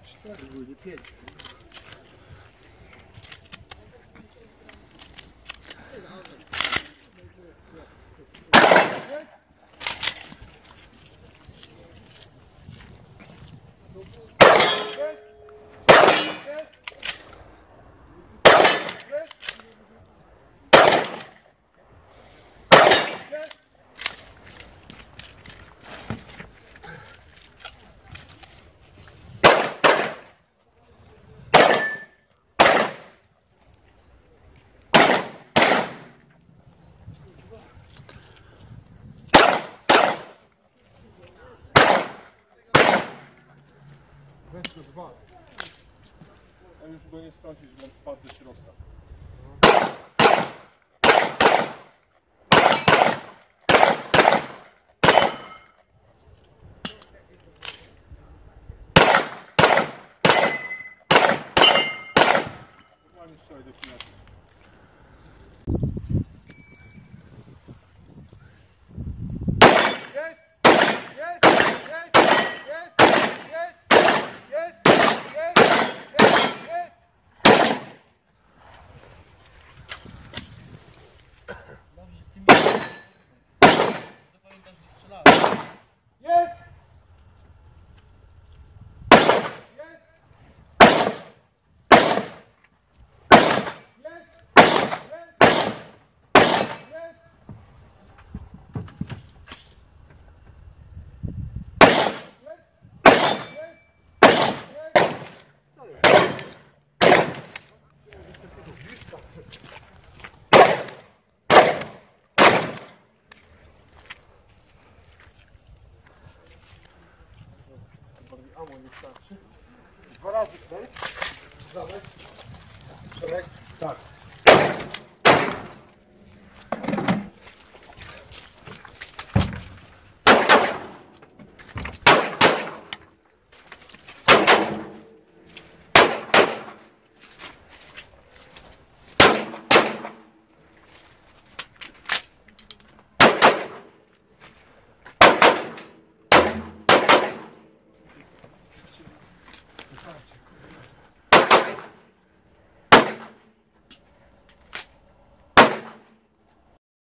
4 były, nie 5. Weź go 2. Ja już go nie strącić, bo on spadł do środka. Normalnie strzelaj do kinaty. Dobrze, w tym miejscu. Zapamiętasz, gdzie strzelałem. Jest! Amo nie starczy. 2 razy klej. Dalej. Szereg. Tak.